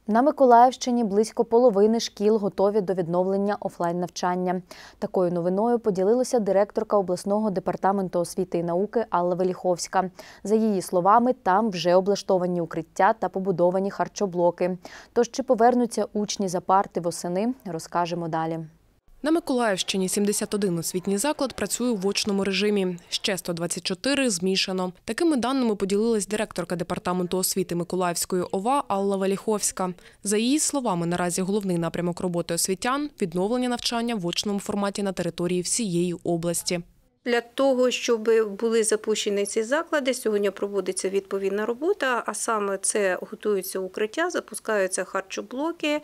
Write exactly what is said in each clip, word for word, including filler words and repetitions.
На Миколаївщині близько половини шкіл готові до відновлення офлайн-навчання. Такою новиною поділилася директорка обласного департаменту освіти і науки Алла Веліховська. За її словами, там вже облаштовані укриття та побудовані харчоблоки. Тож чи повернуться учні за парти восени, розкажемо далі. На Миколаївщині сімдесят один освітній заклад працює в очному режимі. Ще сто двадцять чотири – змішано. Такими даними поділилась директорка департаменту освіти Миколаївської ОВА Алла Веліховська. За її словами, наразі головний напрямок роботи освітян – відновлення навчання в очному форматі на території всієї області. Для того, щоб були запущені ці заклади, сьогодні проводиться відповідна робота, а саме це готуються укриття, запускаються харчоблоки,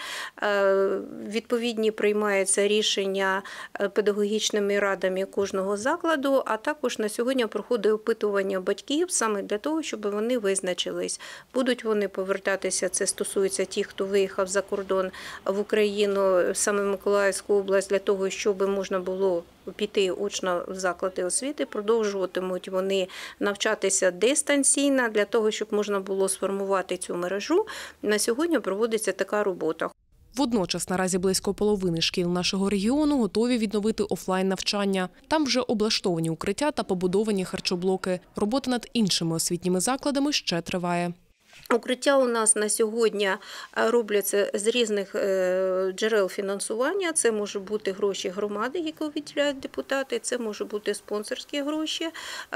відповідні приймаються рішення педагогічними радами кожного закладу, а також на сьогодні проходить опитування батьків саме для того, щоб вони визначились. Будуть вони повертатися, це стосується тих, хто виїхав за кордон в Україну, саме в Миколаївську область, для того, щоб можна було піти очно в заклади освіти, продовжуватимуть вони навчатися дистанційно, для того, щоб можна було сформувати цю мережу. На сьогодні проводиться така робота. Водночас наразі близько половини шкіл нашого регіону готові відновити офлайн-навчання. Там вже облаштовані укриття та побудовані харчоблоки. Робота над іншими освітніми закладами ще триває. Укриття у нас на сьогодні робляться з різних джерел фінансування. Це може бути гроші громади, які виділяють депутати, це може бути спонсорські гроші,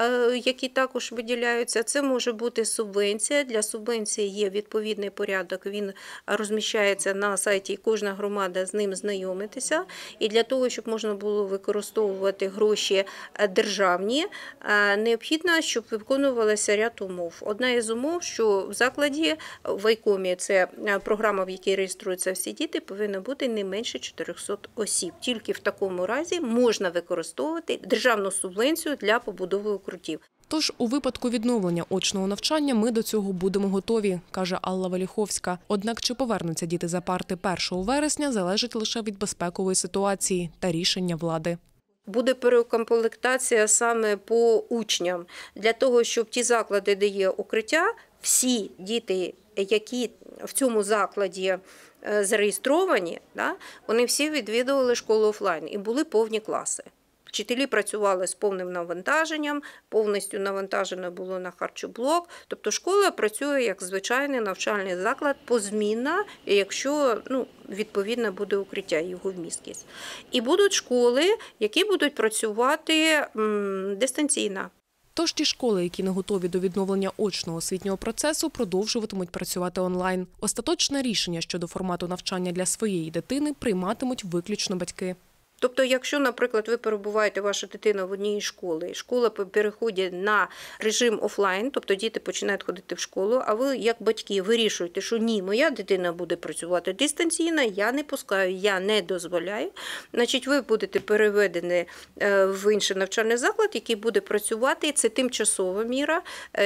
які також виділяються, це може бути субвенція. Для субвенції є відповідний порядок, він розміщається на сайті, і кожна громада з ним знайомитися. І для того, щоб можна було використовувати гроші державні, необхідно, щоб виконувалося ряд умов. Одна із умов, що в закладі в Айкомі, це програма, в якій реєструються всі діти, повинно бути не менше чотирьохсот осіб. Тільки в такому разі можна використовувати державну субвенцію для побудови укриттів. Тож у випадку відновлення очного навчання ми до цього будемо готові, каже Алла Веліховська. Однак чи повернуться діти за парти першого вересня, залежить лише від безпекової ситуації та рішення влади. Буде переукомплектація саме по учням. Для того, щоб ті заклади, де є укриття, всі діти, які в цьому закладі зареєстровані, вони всі відвідували школу офлайн і були повні класи. Вчителі працювали з повним навантаженням, повністю навантажено було на харчоблок. Тобто школа працює як звичайний навчальний заклад позмінно, якщо ну, відповідно буде укриття, його вмісткість. І будуть школи, які будуть працювати м, дистанційно. Тож ті школи, які не готові до відновлення очного освітнього процесу, продовжуватимуть працювати онлайн. Остаточне рішення щодо формату навчання для своєї дитини прийматимуть виключно батьки. Тобто, якщо, наприклад, ви перебуваєте, ваша дитина в одній школі, школа переходить на режим офлайн, тобто діти починають ходити в школу, а ви, як батьки, вирішуєте, що ні, моя дитина буде працювати дистанційно, я не пускаю, я не дозволяю, значить, ви будете переведені в інший навчальний заклад, який буде працювати, це тимчасова міра,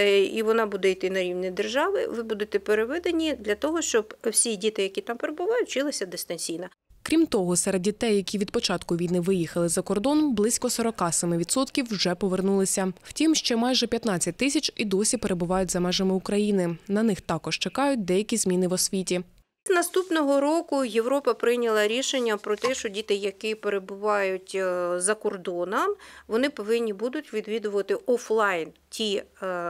і вона буде йти на рівні держави, ви будете переведені для того, щоб всі діти, які там перебувають, вчилися дистанційно. Крім того, серед дітей, які від початку війни виїхали за кордон, близько сорок сім відсотків вже повернулися. Втім, ще майже п'ятнадцять тисяч і досі перебувають за межами України. На них також чекають деякі зміни в освіті. З наступного року Європа прийняла рішення про те, що діти, які перебувають за кордоном, вони повинні будуть відвідувати офлайн ті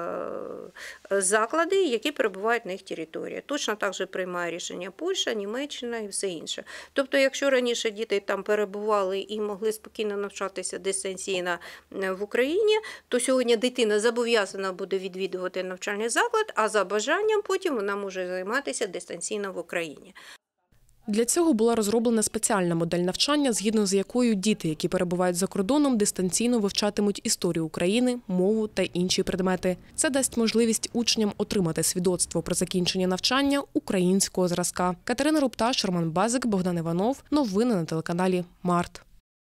заклади, які перебувають на їх території. Точно так же приймає рішення Польща, Німеччина і все інше. Тобто, якщо раніше діти там перебували і могли спокійно навчатися дистанційно в Україні, то сьогодні дитина зобов'язана буде відвідувати навчальний заклад, а за бажанням потім вона може займатися дистанційно в Україні. Для цього була розроблена спеціальна модель навчання, згідно з якою діти, які перебувають за кордоном, дистанційно вивчатимуть історію України, мову та інші предмети. Це дасть можливість учням отримати свідоцтво про закінчення навчання українського зразка. Катерина Рупташ, Роман Базик, Богдан Іванов. Новини на телеканалі Март.